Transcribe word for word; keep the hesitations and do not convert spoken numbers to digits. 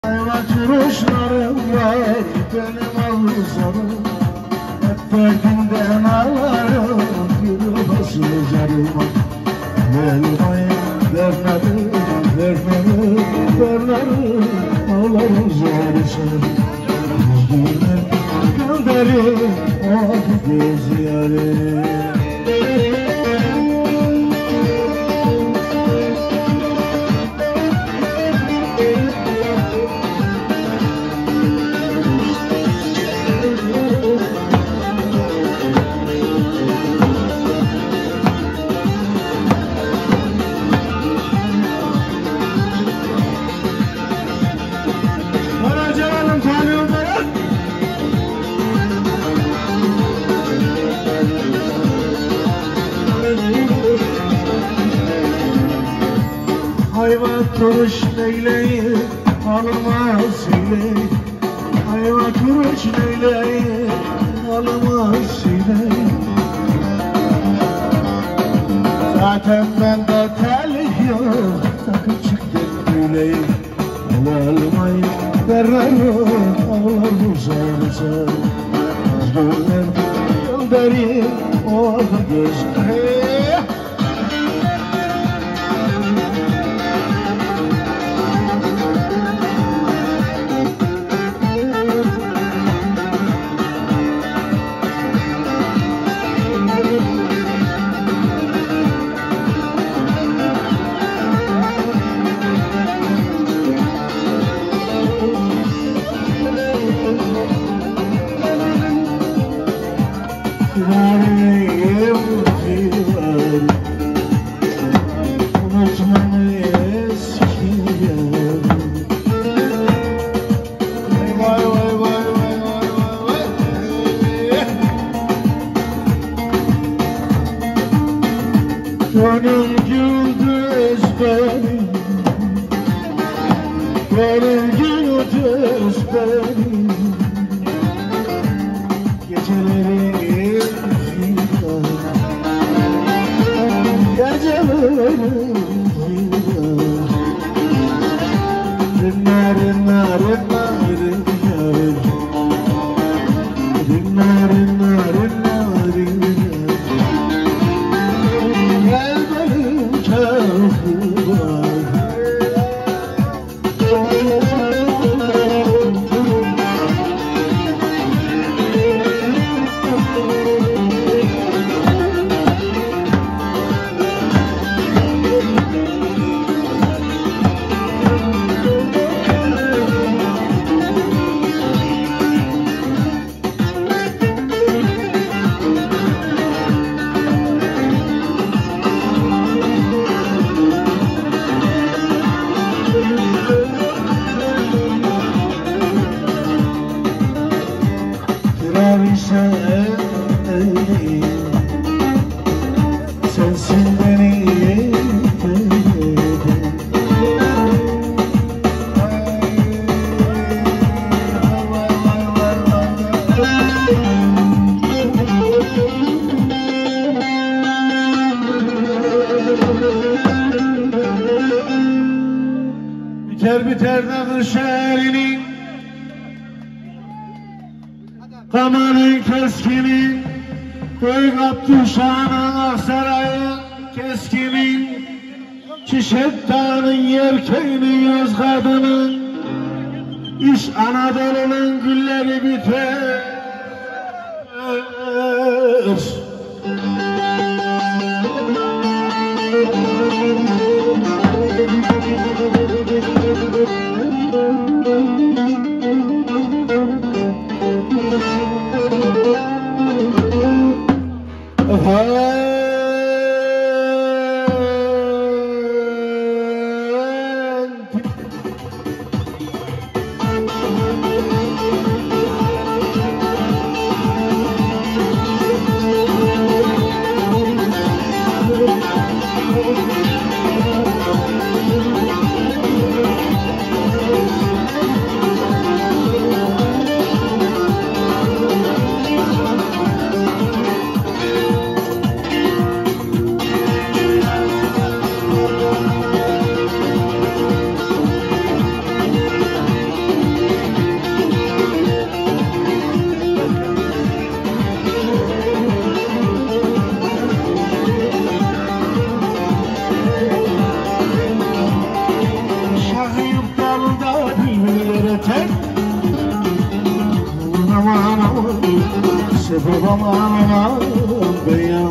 Turuşlarım var benim avuzlarım, hep derdinden ağlarım, yürümesin canıma. Vermeyin, vermedim, vermedim, vermedim, ağlarım zorsun. Üzgünüm, gönderim, ah göz yarim. Hayvan kuruş neyleyip alınmaz söyleyip, hayvan kuruş neyleyip alınmaz söyleyip. Zaten bende telih yok, takıp çıktım böyleyip. Ağlarmayın derlerim, ağlarım sarısı. Üzgünüm gönderim, o gözleri. Gönül güldüz benim, gönül güldüz benim. Gecelerim filan, gecelerim filan. Rinna rinna rinna rinna, rinna rinna rinna rinna. Sensin beni biter biter de kış elinin, kamanın keskini, Köy Kaptuşan'ın Aksaray'ın keskini, Çişet Dağı'nın yerkeğinin yoz kadının, İş Anadolu'nun gülleri biter. sebep amanına beyan